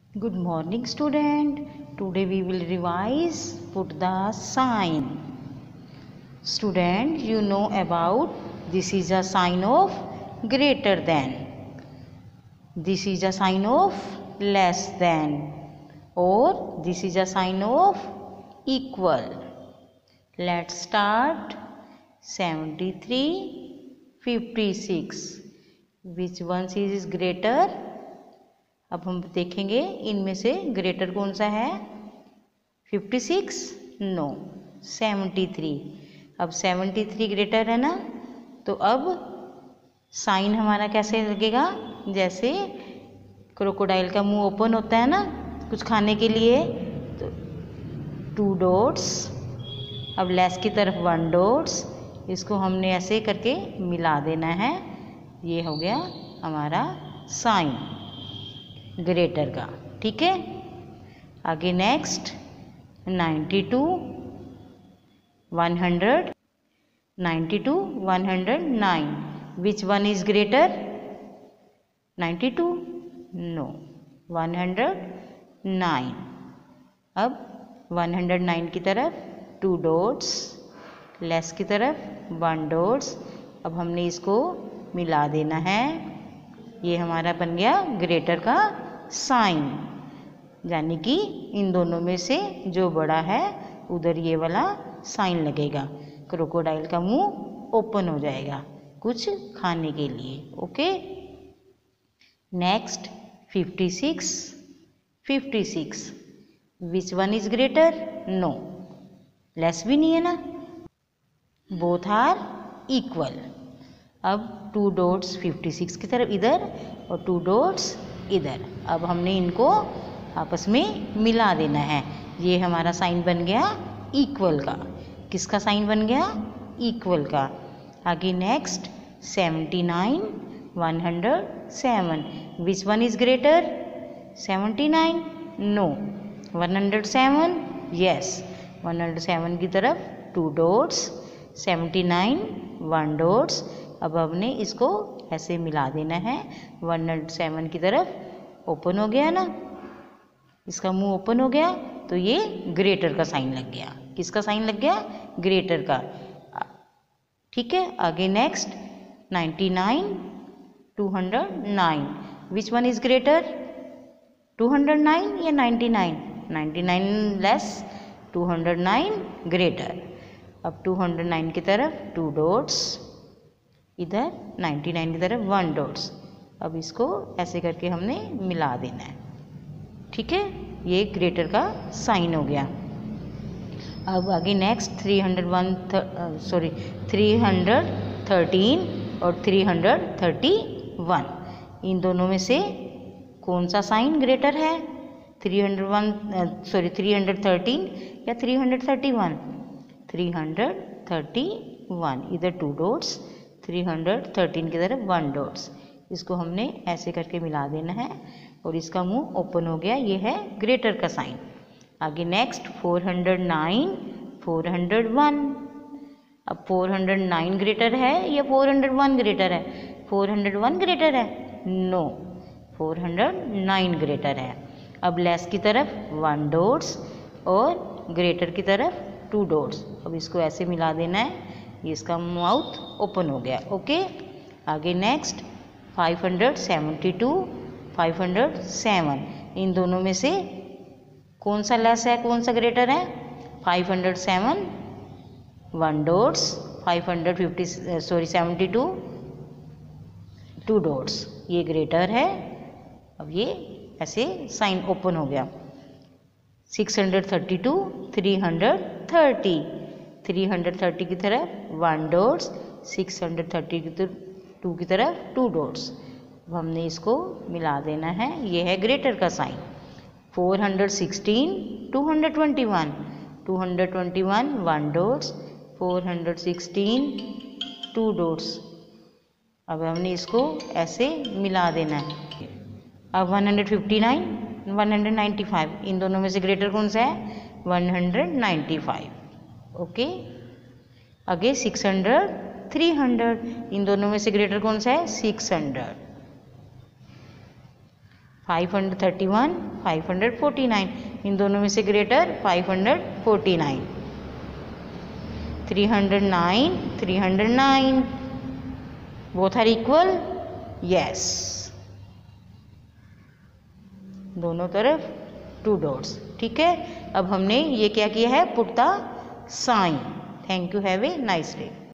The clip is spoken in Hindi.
Good morning, student. Today we will revise put the sign. Student, you know about this is a sign of greater than. This is a sign of less than, or this is a sign of equal. Let's start. 73, 56. Which one is greater? अब हम देखेंगे इनमें से ग्रेटर कौन सा है। 56 नो 73। अब 73 ग्रेटर है ना, तो अब साइन हमारा कैसे लगेगा, जैसे क्रोकोडाइल का मुंह ओपन होता है ना कुछ खाने के लिए, तो 2 डॉट्स। अब लेस की तरफ 1 डॉट्स, इसको हमने ऐसे करके मिला देना है। ये हो गया हमारा साइन ग्रेटर का। ठीक है, आगे next 92, 100, 92, 109। Which one is greater? 92 no 109। अब 109 की तरफ 2 डॉट्स, लेस की तरफ 1 डॉट्स। अब हमने इसको मिला देना है। ये हमारा बन गया ग्रेटर का साइन, यानी कि इन दोनों में से जो बड़ा है उधर ये वाला साइन लगेगा। क्रोकोडाइल का मुंह ओपन हो जाएगा कुछ खाने के लिए। Okay, next 56, 56। Which one is greater? No, less भी नहीं है ना, बोथ आर इक्वल। अब 2 डॉट्स 56 की तरफ इधर और 2 डॉट्स इधर। अब हमने इनको आपस में मिला देना है। ये हमारा साइन बन गया इक्वल का। किसका साइन बन गया? इक्वल का। आगे next 79, 107। Which one is greater? 79 no 107 yes 107 की तरफ 2 डॉट्स, 79 1 डॉट्स। अब हमने इसको ऐसे मिला देना है। 107 की तरफ ओपन हो गया ना, इसका मुंह ओपन हो गया, तो ये ग्रेटर का साइन लग गया। किसका साइन लग गया? ग्रेटर का। ठीक है, आगे next 99, 209। Which one is greater? 209 या 99? 99 लेस 209 ग्रेटर। अब 209 की तरफ 2 डॉट्स, इधर 99 की तरफ 1 डॉट्स। अब इसको ऐसे करके हमने मिला देना है। ठीक है, ये ग्रेटर का साइन हो गया। अब आगे नेक्स्ट 313 और 331। इन दोनों में से कौन सा साइन ग्रेटर है? 313 या 331? 331, इधर 2 डॉट्स, 313 की तरफ 1 डॉट्स। इसको हमने ऐसे करके मिला देना है और इसका मुंह ओपन हो गया। ये है ग्रेटर का साइन। आगे नेक्स्ट 409, 401। अब 409 ग्रेटर है या 401 ग्रेटर है? 401 ग्रेटर है? नो 409 ग्रेटर है। अब लेस की तरफ 1 डॉट्स और ग्रेटर की तरफ 2 डॉट्स। अब इसको ऐसे मिला देना है, ये इसका माउथ ओपन हो गया। ओके, आगे नेक्स्ट 572, 507। इन दोनों में से कौन सा लेस है, कौन सा ग्रेटर है? 507 1 डॉट्स, 72 2 डॉट्स। ये ग्रेटर है। अब ये ऐसे साइन ओपन हो गया। 632, 330 की तरफ 1 डॉट्स, 632 की तरफ 2 डॉट्स। अब हमने इसको मिला देना है। ये है ग्रेटर का साइन। 416, 221, 1 dots, 416 2 dots. अब हमने इसको ऐसे मिला देना है। अब 159, 195। इन दोनों में से ग्रेटर कौन सा है? 195। ओके, आगे 600, 300। इन दोनों में से ग्रेटर कौन सा है? 600। 531, 549, इन दोनों में से greater 549, 309, 309, both are equal, yes, दोनों तरफ 2 डॉट्स। ठीक है, अब हमने ये क्या किया है, put the sign. Thank you, have a nice day.